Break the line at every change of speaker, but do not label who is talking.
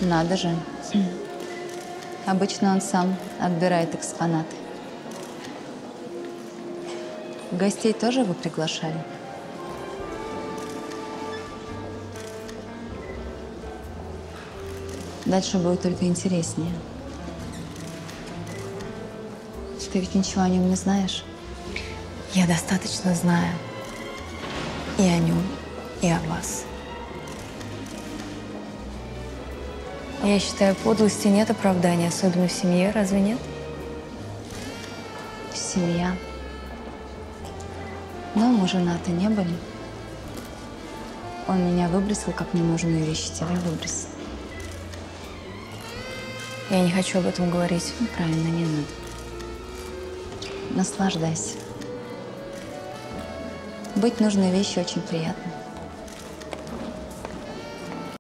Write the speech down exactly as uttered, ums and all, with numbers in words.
Надо же. Обычно он сам отбирает экспонаты. Гостей тоже вы приглашали? Дальше будет только интереснее. Ты ведь ничего о нем не знаешь?
Я достаточно знаю и о нем, и о вас. Я считаю, подлости нет оправдания, особенно в семье, разве нет?
Семья. Но мы женаты не были. Он меня выбросил как ненужную вещь, тебя выбросил.
Я не хочу об этом говорить.
Ну, правильно, не надо. Наслаждайся. Быть нужной вещью очень приятно.